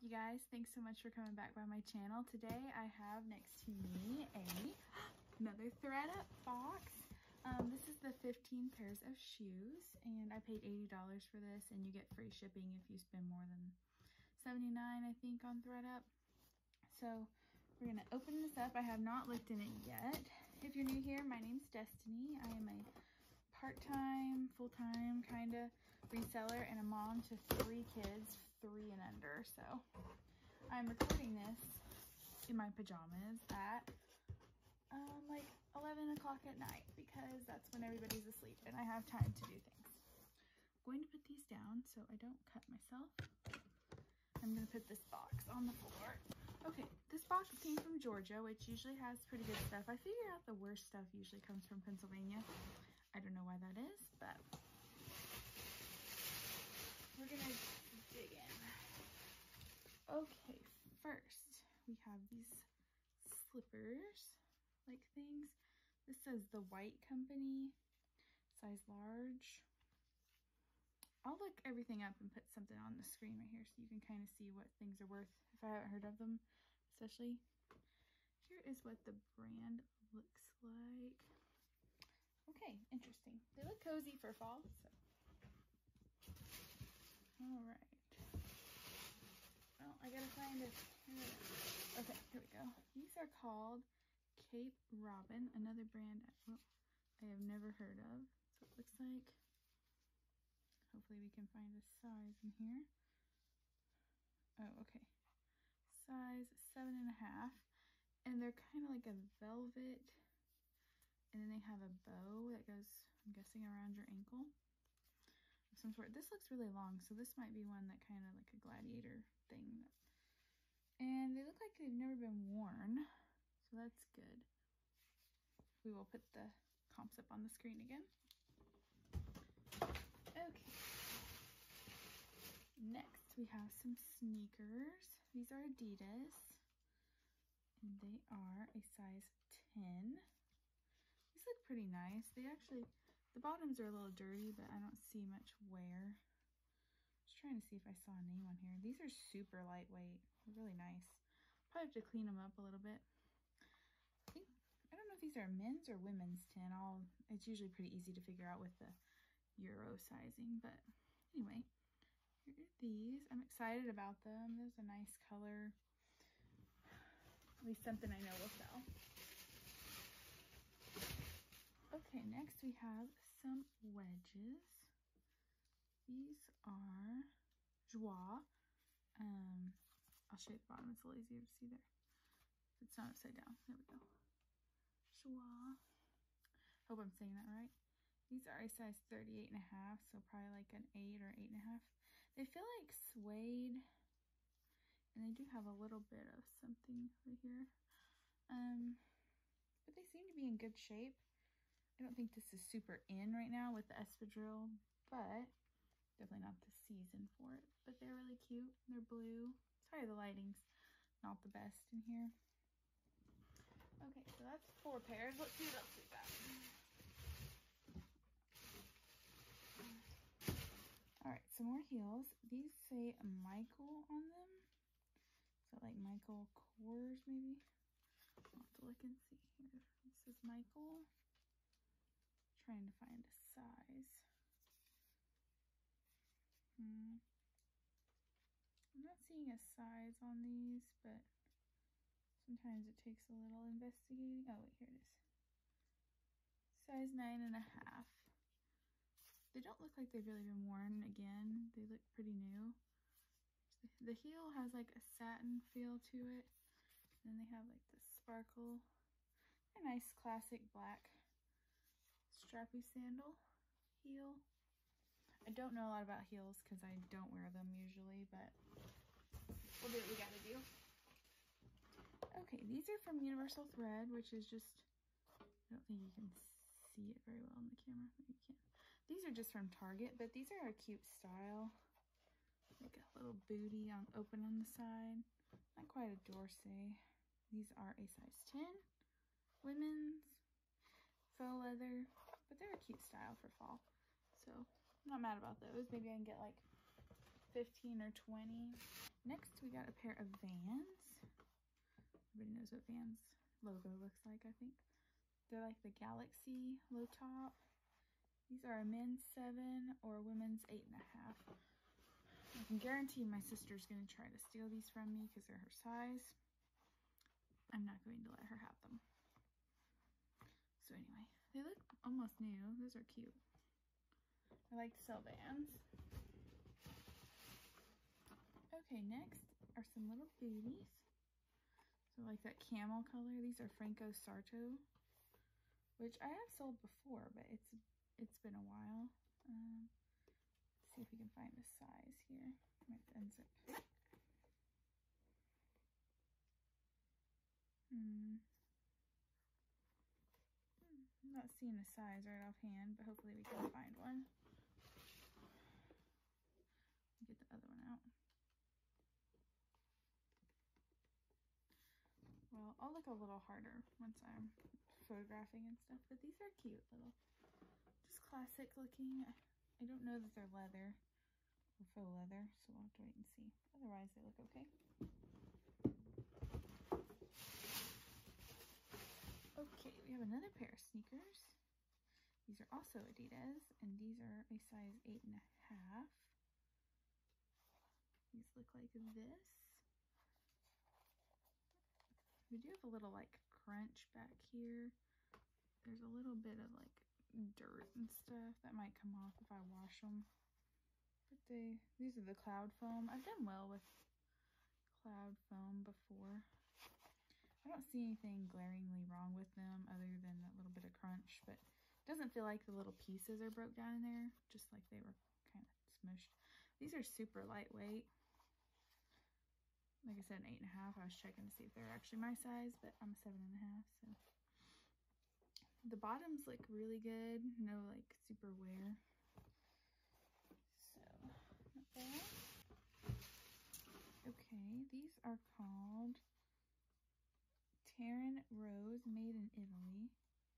you guys, thanks so much for coming back by my channel. Today I have next to me another ThredUp box. This is the 15 pairs of shoes, and I paid $80 for this, and you get free shipping if you spend more than $79, I think, on ThredUp. So we're gonna open this up. I have not looked in it yet. If you're new here, my name's Destiny. I am a part-time, full-time kind of reseller and a mom to 3 kids, 3 and under. So I'm recording this in my pajamas at like 11 o'clock at night because that's when everybody's asleep and I have time to do things. I'm going to put these down so I don't cut myself. I'm going to put this box on the floor. Okay, this box came from Georgia, which usually has pretty good stuff. I figure out the worst stuff usually comes from Pennsylvania. I don't know why that is, but we're gonna dig in. Okay, first we have these slippers like things. This says The White Company, size large. I'll look everything up and put something on the screen right here so you can kind of see what things are worth if I haven't heard of them, especially. Here is what the brand looks like. Okay, interesting. They look cozy for fall, so. All right. Well, I gotta find it. Okay, here we go. These are called Cape Robin, another brand I have never heard of. So it looks like. Hopefully we can find a size in here. Oh, okay. Size 7.5. And they're kind of like a velvet. And then they have a bow that goes, I'm guessing, around your ankle of some sort. This looks really long, so this might be one that kind of like a gladiator thing. And they look like they've never been worn, so that's good. We will put the comps up on the screen again. Okay. Next, we have some sneakers. These are Adidas, and they are a size 10. These look pretty nice. They actually, the bottoms are a little dirty, but I don't see much wear. Just trying to see if I saw a name on here. These are super lightweight. They're really nice. Probably have to clean them up a little bit. I don't know if these are men's or women's 10. It's usually pretty easy to figure out with the Euro sizing, but anyway, here are these. I'm excited about them. There's a nice color. At least something I know will sell. Okay, next we have some wedges. These are Joie. I'll show you the bottom. It's a little easier to see there. It's not upside down. There we go. Joie. Hope I'm saying that right. These are a size 38.5, so probably like an 8 or 8.5. They feel like suede, and they do have a little bit of something right here. But they seem to be in good shape. I don't think this is super in right now with the espadrille, but definitely not the season for it. But they're really cute. They're blue. Sorry, the lighting's not the best in here. Okay, so that's 4 pairs. Let's see what else we got. All right, some more heels. These say Michael on them. Is that like Michael Kors maybe? I'll have to look and see here. This is Michael. Trying to find a size. I'm not seeing a size on these, but sometimes it takes a little investigating. Oh wait, here it is. Size 9.5. They don't look like they've really been worn again. They look pretty new. The heel has like a satin feel to it. And then they have like this sparkle. A nice classic black strappy sandal heel. I don't know a lot about heels because I don't wear them usually, but we'll do what we gotta do. Okay, these are from Universal Thread, which is just, I don't think you can see it very well on the camera. Maybe you can. These are just from Target, but these are a cute style. Like a little booty open on the side. Not quite a Dorsey. These are a size 10. Women's. Faux leather. But they're a cute style for fall. So I'm not mad about those. Maybe I can get like 15 or 20. Next we got got a pair of Vans. Everybody knows what Vans logo looks like, I think. They're like the Galaxy low top. These are a men's 7 or a women's 8.5. I can guarantee my sister's going to try to steal these from me because they're her size. I'm not going to let her have them. So anyway, they look almost new. Those are cute. I like to sell Vans. Okay, next are some little booties. So like that camel color. These are Franco Sarto, which I have sold before, but it's been a while. Let's see if we can find the size here. I might unzip. I'm not seeing the size right offhand, but hopefully we can find one. Get the other one out. Well, I'll look a little harder once I'm photographing and stuff, but these are cute little, just classic looking. I don't know that they're leather or faux leather, so we'll have to wait and see. Otherwise, they look okay. Okay, we have another pair of sneakers. These are also Adidas, and these are a size 8.5. These look like this. We do have a little like crunch back here. There's a little bit of like dirt and stuff that might come off if I wash them. But these are the Cloud Foam. I've done well with Cloud Foam before. I don't see anything glaringly wrong with them other than that little bit of crunch, but it doesn't feel like the little pieces are broke down in there, just like they were kind of smushed. These are super lightweight. Like I said, an 8.5. I was checking to see if they're actually my size, but I'm a 7.5, so. The bottoms look really good. No, like, super wear. So, not bad. Okay, these are called Terran Rose, made in Italy.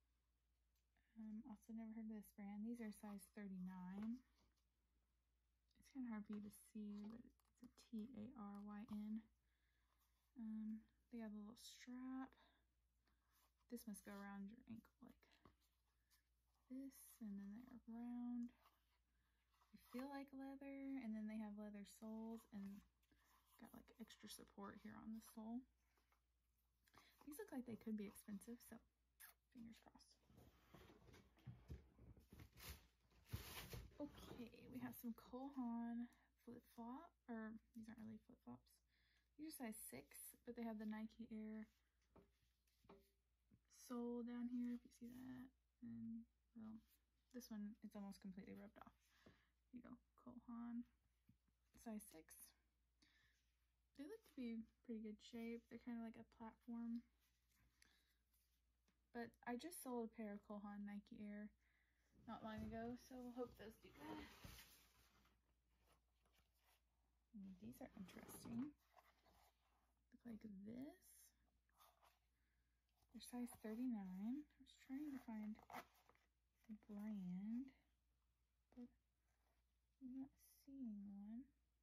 Also never heard of this brand. These are size 39. It's kind of hard for you to see, but it's a T-A-R-Y-N. They have a little strap. This must go around your ankle like this, and then they're round. They feel like leather, and then they have leather soles and got like extra support here on the sole. These look like they could be expensive, so fingers crossed. Okay, we have some Cole Haan flip-flop, or these aren't really flip-flops. These are size 6, but they have the Nike Air sole down here, if you see that. And, well, this one, it's almost completely rubbed off. Here you go, Cole Haan, size 6. They look to be pretty good shape. They're kind of like a platform. But I just sold a pair of Cole Haan Nike Air not long ago, so we'll hope those do good. And these are interesting. Look like this. They're size 39. I was trying to find the brand, but I'm not seeing one.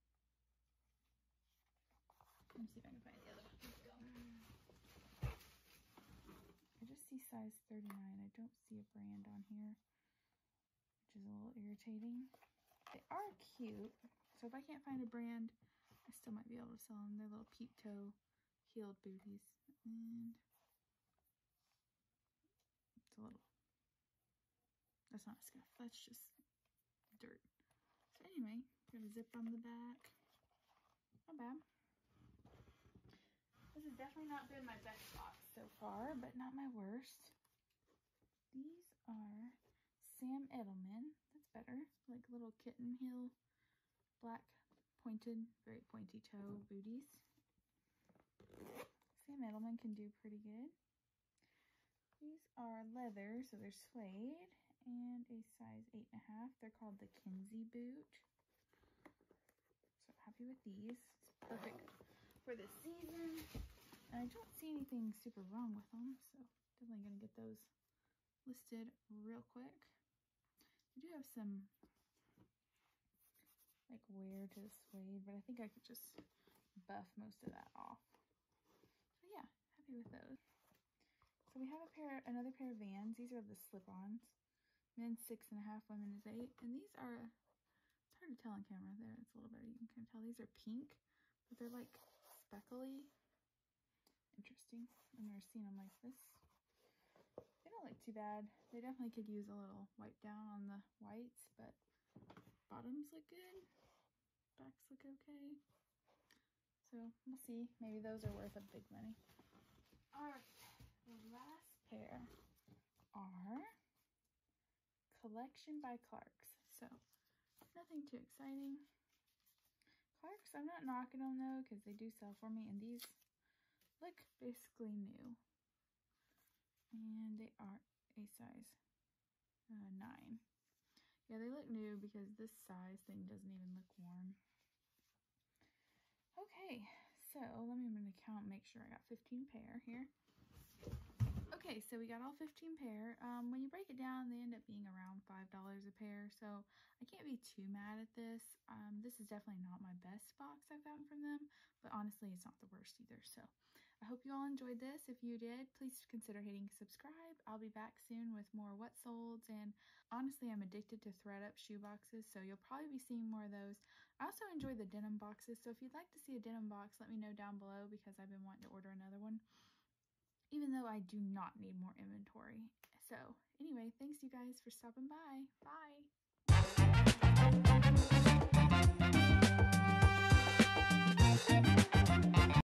Let me see if I can find the other one. Here we go. I just see size 39. I don't see a brand on here, which is a little irritating. They are cute, so if I can't find a brand, I still might be able to sell them. They're little peep toe heeled booties, and it's a little, that's not a scuff, that's just dirt. So anyway, got a zip on the back. Not bad. This has definitely not been my best box so far, but not my worst. These are Sam Edelman. That's better. Like little kitten heel, black pointed, very pointy toe booties. Sam Edelman can do pretty good. These are leather, so they're suede, and a size 8.5. They're called the Kinsey boot. So happy with these. It's perfect for this season. And I don't see anything super wrong with them, so definitely gonna get those listed real quick. We do have some like wear to the suede, but I think I could just buff most of that off. So yeah, happy with those. So we have another pair of Vans. These are the slip-ons. Men's 6.5, women is 8. And these are, it's hard to tell on camera. There, it's a little better. You can kind of tell these are pink, but they're like speckly. Interesting. I've never seen them like this. They don't look too bad. They definitely could use a little wipe down on the whites, but bottoms look good. Backs look okay. So we'll see. Maybe those are worth a big money. Alright, the last pair are Collection by Clarks. So nothing too exciting. Clarks, I'm not knocking them though because they do sell for me, and these look basically new. And they are a size 9. Yeah, they look new because this size thing doesn't even look worn. Okay, so I'm going to count, make sure I got 15 pair here. Okay, so we got all 15 pair. When you break it down, they end up being around $5 a pair, so I can't be too mad at this. This is definitely not my best box I've gotten from them, but honestly, it's not the worst either. So I hope you all enjoyed this. If you did, please consider hitting subscribe. I'll be back soon with more what solds, and honestly, I'm addicted to thread up shoe boxes, so you'll probably be seeing more of those. I also enjoy the denim boxes, so if you'd like to see a denim box, let me know down below because I've been wanting to order another one, even though I do not need more inventory. So anyway, thanks you guys for stopping by. Bye.